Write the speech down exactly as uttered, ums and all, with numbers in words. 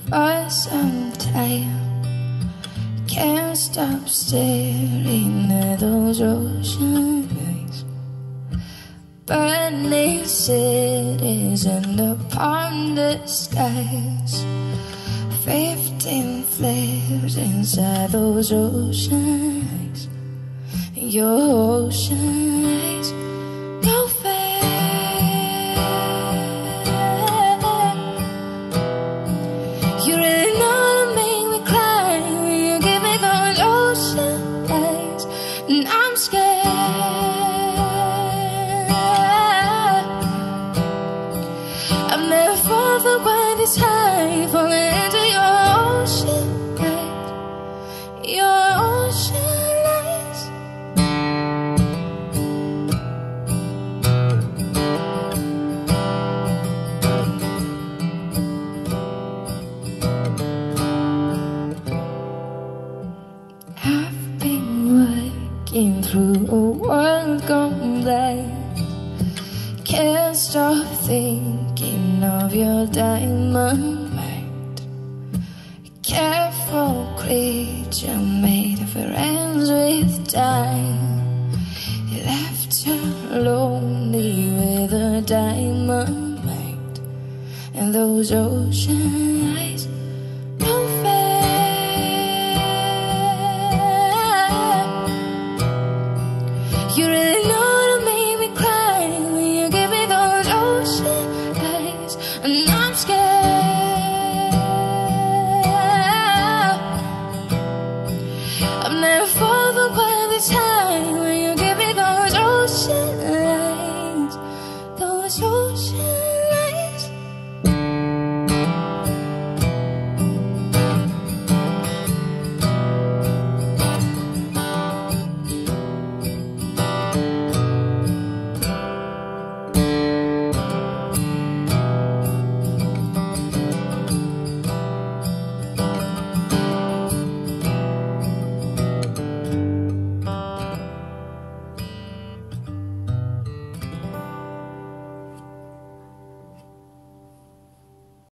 for some time. Can't stop staring at those ocean eyes. Burning cities and upon the skies. Fifteen flares inside those ocean eyes. Your ocean eyes go fast. You really know to make me cry when you give me those ocean eyes. And I'm scared. I've never fallen for quite this high, falling into your ocean eyes. Your ocean eyes. I've been working through a world gone blind. Can't stop thinking of your diamond mind. Careful creature made of friends with time. You left her lonely with a diamond mind. And those ocean eyes go fast. You really know to make me cry when you give me those ocean eyes. And I'm scared. I've never fallen for quite this high when you give me those ocean eyes. Those ocean